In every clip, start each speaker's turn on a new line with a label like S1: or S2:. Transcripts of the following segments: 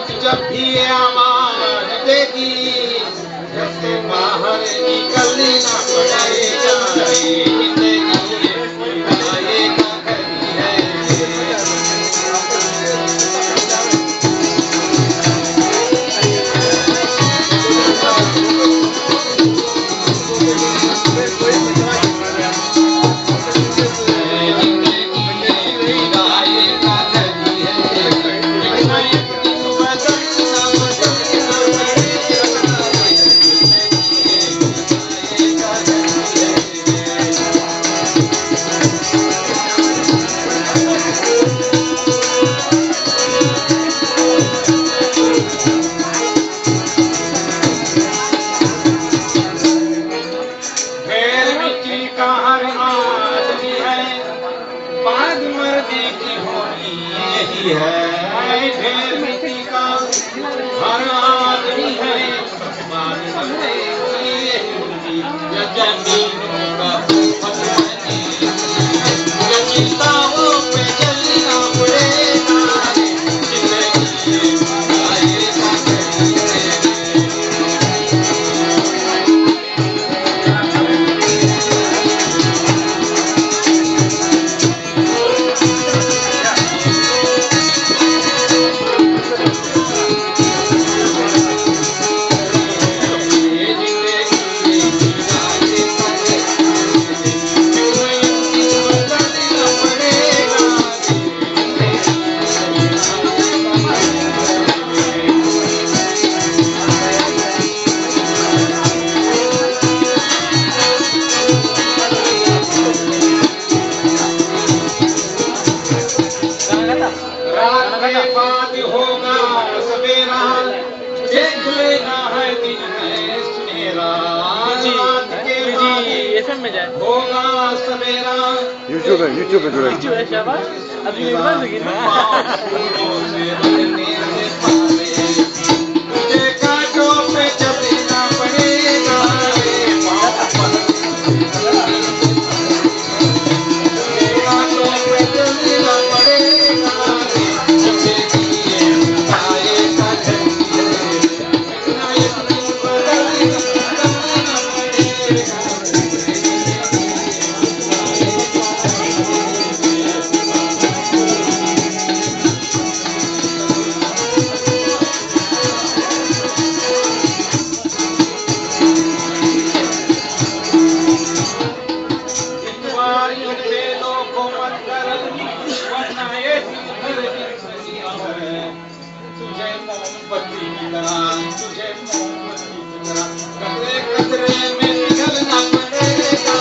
S1: जब भी आवाज देगी घर से बाहर निकलना पड़ेगा। जिंदगी किराए का घर है। ढेर मिट्टी का हर आदमी है। जमीनों का चिंताओं पे चलना पड़ेगा। बात होगा सवेरा, देख लेना है दिन है सुनेरा। रात के बाद होगा सवेरा।
S2: यूट्यूब पे जुड़े।
S3: शाबाश, अभी बंद ना।
S1: तुझे कांटों पे चलना पड़ेगा। कांटों पे चलना पड़ेगा। तुझे मोमबत्ती की तरह, तुझे मोमबत्ती की तरह कतरे कतरे में पिघलना पड़ेगा।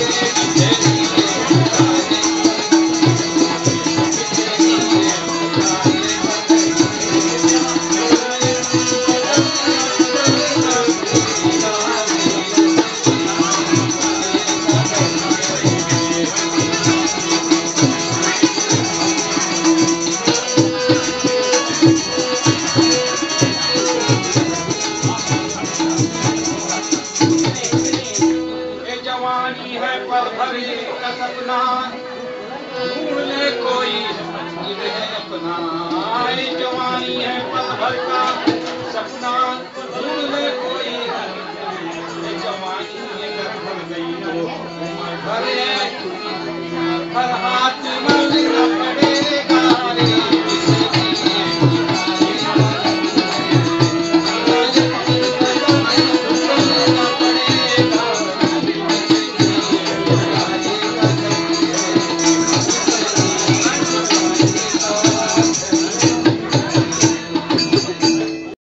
S1: है पल भर का सपना, ढूंढ ले कोई मंजिल है अपना। जवानी है पल भर का सपना, ढूंढ ले कोई जवानी अगर भर गई तो उम्र भर है।